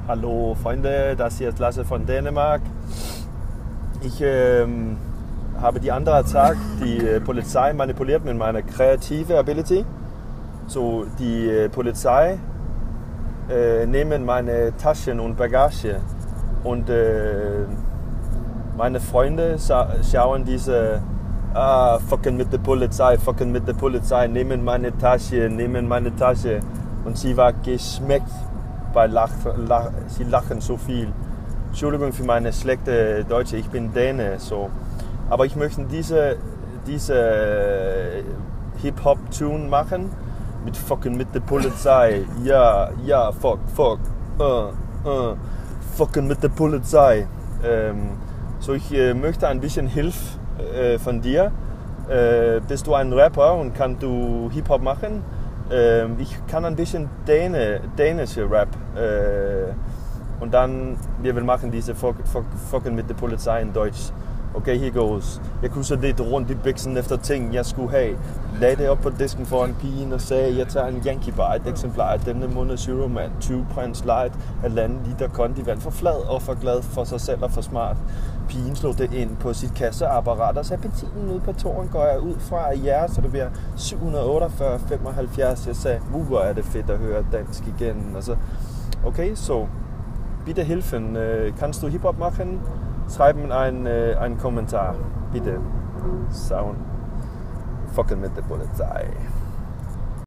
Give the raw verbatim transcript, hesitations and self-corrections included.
Hallo Freunde, das hier ist Lasse von Dänemark. Ich ähm, habe die andere Tag die Polizei manipuliert mit meiner kreativen Ability. So, die Polizei äh, nehmen meine Taschen und Bagage und äh, meine Freunde schauen diese ah, fucking mit der Polizei, fucking mit der Polizei, nehmen meine Tasche, nehmen meine Tasche. Und sie war geschmeckt bei Lach, Lach, sie lachen so viel. Entschuldigung für meine schlechte Deutsche, ich bin Däne, so. Aber ich möchte diese, diese Hip-Hop-Tune machen mit fucking mit der Polizei. Ja, ja, fuck, fuck, uh, uh, fucking mit der Polizei. Ähm, so, ich äh, möchte ein bisschen Hilfe äh, von dir. Äh, bist du ein Rapper und kannst du Hip-Hop machen? Ähm, ich kann ein bisschen Däne, dänische Rap. Äh, und dann, wir will machen diese fucking mit der Polizei in Deutsch. Okay, here goes. Jeg kunne så lidt rundt i biksen efter ting, jeg skulle have. Lagde det op på disken foran pigen og sagde, jeg tager en Yankee Bar, et eksemplar af denne måned Zero Man, tyve Prince Light, halvanden liter kondivand, for flad og for glad for sig selv og for smart. Pigen slog det ind på sit kasseapparat og sagde, benzinen ude på toren går jeg ud fra af jer, så det bliver syv hundrede otteogfyrre komma femoghalvfjerds. Jeg sagde, hvor er det fedt at høre dansk igen. Altså, okay, so, bitte helfen. Kannst du Hip-Hop machen? Schreiben einen, äh, einen Kommentar, bitte. Sound. Fucking mit der Polizei.